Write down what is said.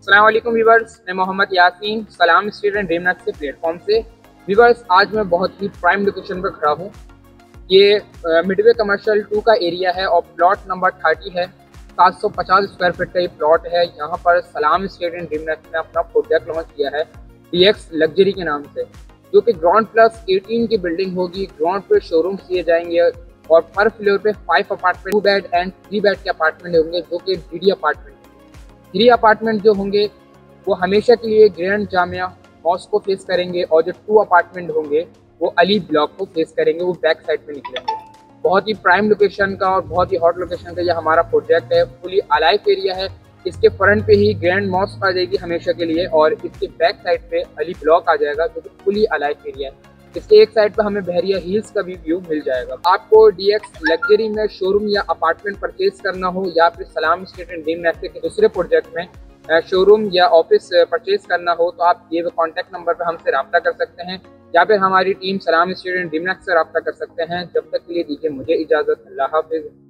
अस्सलाम वालेकुम व्यूवर्स, मैं मोहम्मद यासीन सलाम स्ट्रीट एंड ड्रीम नेक्स्ट के प्लेटफॉर्म से। व्यूवर्स, आज मैं बहुत ही प्राइम लोकेशन पर खड़ा हूँ। ये मिडवे कमर्शियल 2 का एरिया है और प्लॉट नंबर 30 है। 750 स्क्वायर फीट का ये प्लॉट है। यहाँ पर सलाम स्ट्रीट एंड ड्रीम नेक्स्ट ने अपना प्रोजेक्ट लॉन्च किया है DX लग्जरी के नाम से, जो कि ग्राउंड प्लस 18 की बिल्डिंग होगी। ग्राउंड पे शोरूम दिए जाएंगे और पर फ्लोर पे 5 अपार्टमेंट, 2 बेड एंड 3 बेड के अपार्टमेंट होंगे, जो कि DD अपार्टमेंट। 3 अपार्टमेंट जो होंगे वो हमेशा के लिए ग्रैंड जामिया मॉस्क को फेस करेंगे और जो 2 अपार्टमेंट होंगे वो अली ब्लॉक को फेस करेंगे, वो बैक साइड में निकलेंगे। बहुत ही प्राइम लोकेशन का और बहुत ही हॉट लोकेशन का ये हमारा प्रोजेक्ट है। फुली अलाइव एरिया है। इसके फ्रंट पे ही ग्रैंड मॉस्क आ जाएगी हमेशा के लिए और इसके बैक साइड पे अली ब्लॉक आ जाएगा, जो कि फुली अलाइव एरिया है। इसके एक साइड पर हमें बहरिया हिल्स का भी व्यू मिल जाएगा। आपको DX लग्जरी में शोरूम या अपार्टमेंट परचेज करना हो या फिर सलाम स्ट्रीट एंड ड्रीम नेक्स्ट के दूसरे प्रोजेक्ट में शोरूम या ऑफिस परचेज करना हो, तो आप ये कॉन्टैक्ट नंबर पर हमसे रब्ता कर सकते हैं या फिर हमारी टीम सलाम स्ट्रीट एंड ड्रीम नेक्स्ट से रब्ता कर सकते हैं। जब तक के लिए दीजिए मुझे इजाज़त। अल्लाह हाफिज़।